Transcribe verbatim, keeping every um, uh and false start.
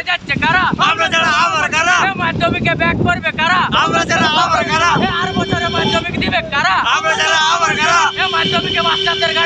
হয়ে যাচ্ছে কারা? আমরা যারা আবার কারা? মাধ্যমিকে ব্যাক করবে কারা? আমরা যারা আবার কারা? আর বছরে মাধ্যমিক দিবে কারা? আমরা যারা আবার কারা? মাধ্যমিকে বাচ্চাদের